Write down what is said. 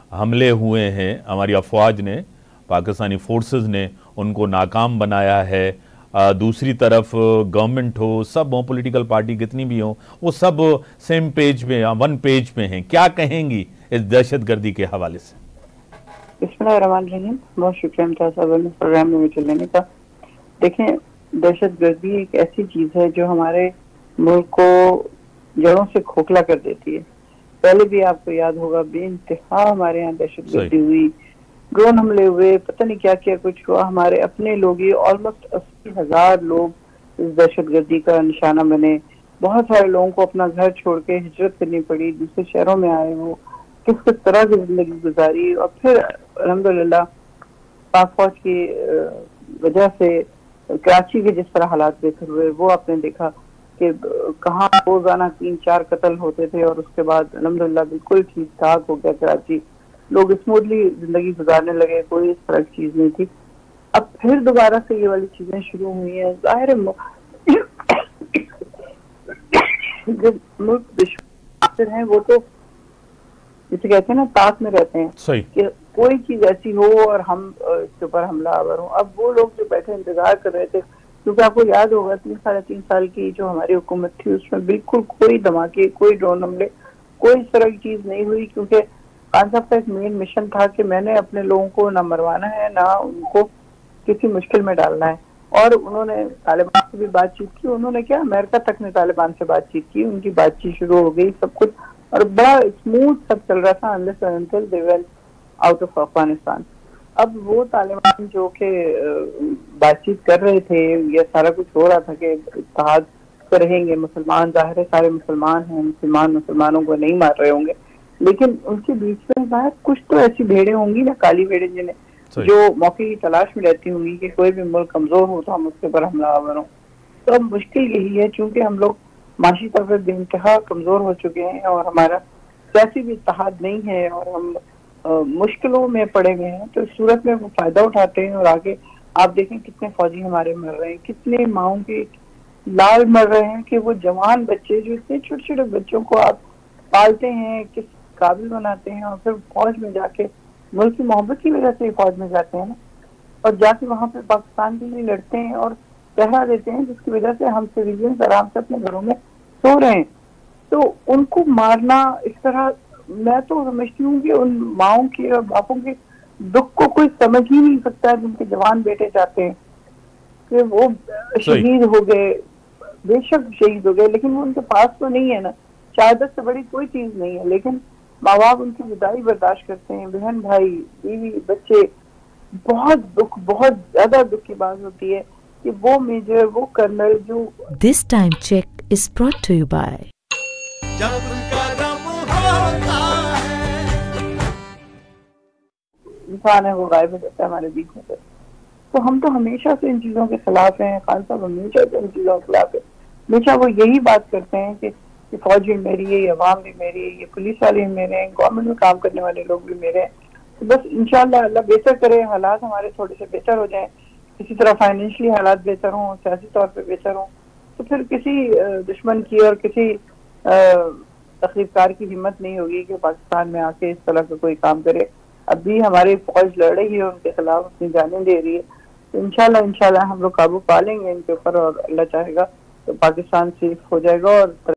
हमले हुए हैं, हमारी अफवाज ने, पाकिस्तानी फोर्सेस ने उनको नाकाम बनाया है। दूसरी तरफ गवर्नमेंट हो, सब हो, पॉलिटिकल पार्टी कितनी भी हो, वो सब सेम पेज पे या वन पेज पे हैं। क्या कहेंगी इस दहशतगर्दी के हवाले से? बिस्मिल्लाहिर्रहमानिर्रहीम। बहुत शुक्रिया मुमताज साहब ने प्रोग्राम में मुझे लेने का। देखें, दहशतगर्दी एक ऐसी चीज है जो हमारे मुल्क को जड़ों से खोखला कर देती है। पहले भी आपको याद होगा, बेइंतहा हमारे यहाँ दहशतगर्दी हुई, ड्रोन हमले हुए, पता नहीं क्या क्या कुछ हुआ। हमारे अपने लोग ही ऑलमोस्ट 80,000 लोग इस दहशतगर्दी का निशाना बने। बहुत सारे लोगों को अपना घर छोड़ के हिजरत करनी पड़ी, दूसरे शहरों में आए, वो किस किस तरह की जिंदगी गुजारी। और फिर अल्हम्दुलिल्लाह पाक फौज की वजह से कराची के जिस तरह हालात बेहतर हुए, वो आपने देखा कि कहाँ रोजाना 3-4 कत्ल होते थे, और उसके बाद अल्हम्दुलिल्लाह बिल्कुल ठीक ठाक हो गया कराची। लोग स्मूथली जिंदगी गुजारने लगे, कोई इस तरह की चीज नहीं थी। अब फिर दोबारा से ये वाली चीजें शुरू हुई हैं। जाहिर है जो मुल्क विश्व हैं वो तो जिसे कहते हैं ना, ताक में रहते हैं कि कोई चीज ऐसी हो और हम इसके ऊपर हमलावर हो। अब वो लोग जो बैठे इंतजार कर रहे थे, क्योंकि आपको याद होगा 3-3.5 साल की जो हमारी हुकूमत थी, उसमें बिल्कुल कोई धमाके, कोई ड्रोन हमले, कोई इस तरह की चीज नहीं हुई। क्योंकि खान साहब का एक मेन मिशन था कि मैंने अपने लोगों को ना मरवाना है, ना उनको किसी मुश्किल में डालना है। और उन्होंने तालिबान से भी बातचीत की। उन्होंने क्या, अमेरिका तक ने तालिबान से बातचीत की, उनकी बातचीत शुरू हो गई, सब कुछ, और बड़ा स्मूथ सब चल रहा था unless until they went out of Afghanistan. अब वो तालिबान जो के बातचीत कर रहे थे, ये सारा कुछ हो रहा था कि इत्तेहाद से रहेंगे मुसलमान, जाहिर है सारे मुसलमान हैं, मुसलमानों को नहीं मार रहे होंगे, लेकिन उनके बीच में शायद कुछ तो ऐसी भेड़ें होंगी ना, काली भेड़ें, जिन्हें जो मौके की तलाश में रहती होंगी कि कोई भी मुल्क कमजोर हो तो हम उसके ऊपर हमलावर हों। तो अब मुश्किल यही है, चूंकि हम लोग माशी तौर पर बेइंतहा कमजोर हो चुके हैं और हमारा सियासी भी इत्तेहाद नहीं है और हम मुश्किलों में पड़े हुए हैं, तो इस सूरत में वो फायदा उठाते हैं। और आगे आप देखें कितने फौजी हमारे मर रहे हैं, कितने माओं के लाल मर रहे हैं कि वो जवान बच्चे, जो इतने छोटे छोटे बच्चों को आप पालते हैं, किस काबिल बनाते हैं, और फिर फौज में जाके मुल्क की मोहब्बत की वजह से फौज में जाते हैं ना, और जाके वहां पे पाकिस्तान के लिए लड़ते हैं और पहरा देते हैं, जिसकी वजह से हम सिविलियंस आराम से अपने घरों में सो रहे हैं। तो उनको मारना इस तरह, मैं तो समझती हूँ कि उन माओं के और बापों के दुख को कोई समझ ही नहीं सकता है, जिनके जवान बेटे जाते हैं कि वो शहीद हो गए। बेशक शहीद हो गए, लेकिन वो उनके पास तो नहीं है ना, शहादत से बड़ी कोई चीज नहीं है, लेकिन माँ बाप उनकी विदाई बर्दाश्त करते हैं, बहन भाई बीवी बच्चे। बहुत दुख, बहुत ज्यादा दुख की बात होती है कि वो मेजर, वो कर्नल जो। This time check is brought to you by. इंसान है वो गायब हो जाता है हमारे बीच में से। तो हम तो हमेशा से इन चीजों के खिलाफ हैं, खान साहब हमेशा से इन चीजों के खिलाफ है। हमेशा वो यही बात करते हैं कि फौज भी मेरी है, ये अवाम भी मेरी है, ये पुलिस वाले भी मेरे हैं, गवर्नमेंट में काम करने वाले लोग भी मेरे हैं। तो बस इंशाल्लाह अल्लाह बेहतर करे, हालात हमारे थोड़े से बेहतर हो जाएं, किसी तरह फाइनेंशियली हालात बेहतर हों, सियासी तौर पर बेहतर हों, तो फिर किसी दुश्मन की और किसी तकलीफकार की हिम्मत नहीं होगी कि पाकिस्तान में आके इस तरह का कोई काम करे। अब भी हमारी फौज लड़ रही है, उनके खिलाफ अपनी जानें दे रही है। तो इंशाल्लाह हम लोग काबू पा लेंगे इनके ऊपर, और अल्लाह चाहेगा तो पाकिस्तान सेफ हो जाएगा और